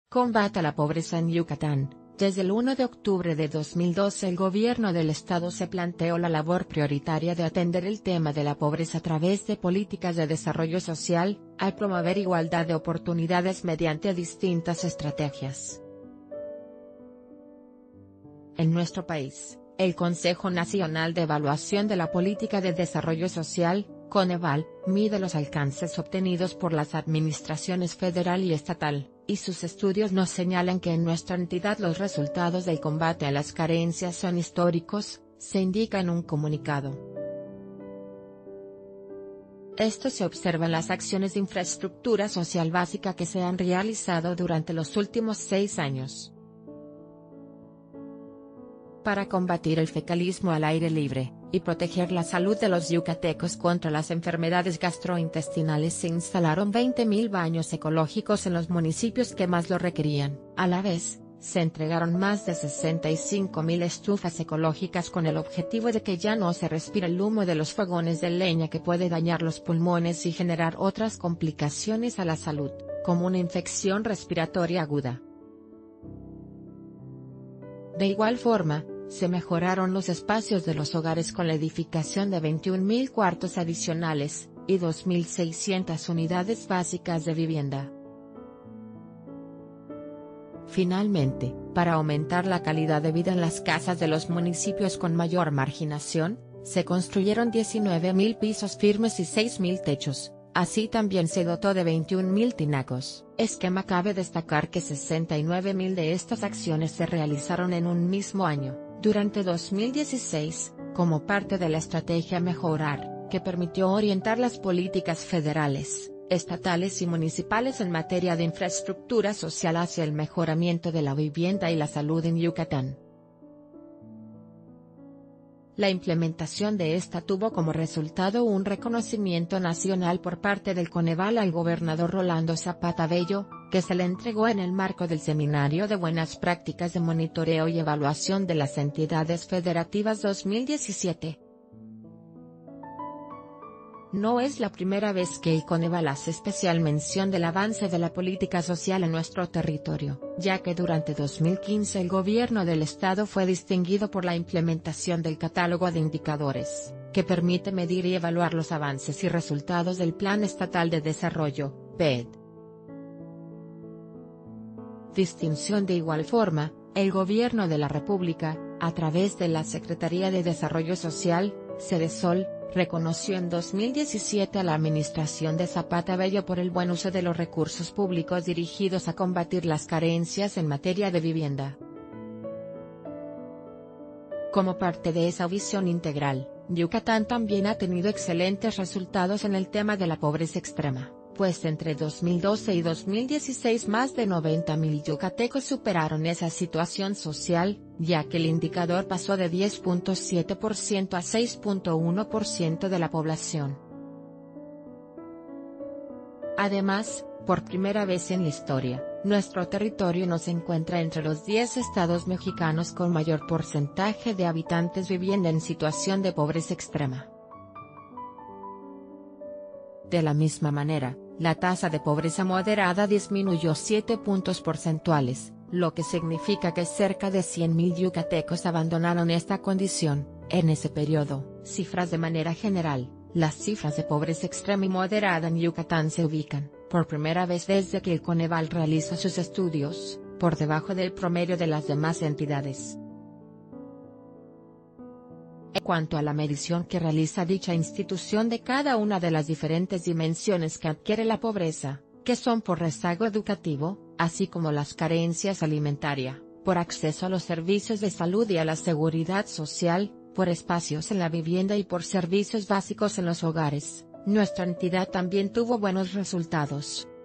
Combate a la pobreza en Yucatán. Desde el 1 de octubre de 2012 el gobierno del estado se planteó la labor prioritaria de atender el tema de la pobreza a través de políticas de desarrollo social, al promover igualdad de oportunidades mediante distintas estrategias. En nuestro país, el Consejo Nacional de Evaluación de la Política de Desarrollo Social, Coneval, mide los alcances obtenidos por las administraciones federal y estatal, y sus estudios nos señalan que en nuestra entidad los resultados del combate a las carencias son históricos, se indica en un comunicado. Esto se observa en las acciones de infraestructura social básica que se han realizado durante los últimos 6 años. Para combatir el fecalismo al aire libre, y proteger la salud de los yucatecos contra las enfermedades gastrointestinales se instalaron 20.000 baños ecológicos en los municipios que más lo requerían. A la vez, se entregaron más de 65.000 estufas ecológicas con el objetivo de que ya no se respire el humo de los fogones de leña que puede dañar los pulmones y generar otras complicaciones a la salud, como una infección respiratoria aguda. De igual forma, se mejoraron los espacios de los hogares con la edificación de 21.000 cuartos adicionales, y 2.600 unidades básicas de vivienda. Finalmente, para aumentar la calidad de vida en las casas de los municipios con mayor marginación, se construyeron 19.000 pisos firmes y 6.000 techos, así también se dotó de 21.000 tinacos. Cabe destacar que 69.000 de estas acciones se realizaron en un mismo año, durante 2016, como parte de la estrategia Mejorar, que permitió orientar las políticas federales, estatales y municipales en materia de infraestructura social hacia el mejoramiento de la vivienda y la salud en Yucatán. La implementación de esta tuvo como resultado un reconocimiento nacional por parte del Coneval al gobernador Rolando Zapata Bello, que se le entregó en el marco del Seminario de Buenas Prácticas de Monitoreo y Evaluación de las Entidades Federativas 2017. No es la primera vez que el Coneval hace especial mención del avance de la política social en nuestro territorio, ya que durante 2015 el gobierno del estado fue distinguido por la implementación del Catálogo de Indicadores, que permite medir y evaluar los avances y resultados del Plan Estatal de Desarrollo, PED. Distinción de igual forma, el Gobierno de la República, a través de la Secretaría de Desarrollo Social, Sedesol, reconoció en 2017 a la administración de Zapata Bello por el buen uso de los recursos públicos dirigidos a combatir las carencias en materia de vivienda. Como parte de esa visión integral, Yucatán también ha tenido excelentes resultados en el tema de la pobreza extrema, pues entre 2012 y 2016 más de 90.000 yucatecos superaron esa situación social, ya que el indicador pasó de 10.7% a 6.1% de la población. Además, por primera vez en la historia, nuestro territorio no se encuentra entre los 10 estados mexicanos con mayor porcentaje de habitantes viviendo en situación de pobreza extrema. De la misma manera, la tasa de pobreza moderada disminuyó 7 puntos porcentuales, lo que significa que cerca de 100.000 yucatecos abandonaron esta condición, en ese periodo. Cifras de manera general, las cifras de pobreza extrema y moderada en Yucatán se ubican, por primera vez desde que el Coneval realiza sus estudios, por debajo del promedio de las demás entidades. En cuanto a la medición que realiza dicha institución de cada una de las diferentes dimensiones que adquiere la pobreza, que son por rezago educativo, así como las carencias alimentaria, por acceso a los servicios de salud y a la seguridad social, por espacios en la vivienda y por servicios básicos en los hogares, nuestra entidad también tuvo buenos resultados.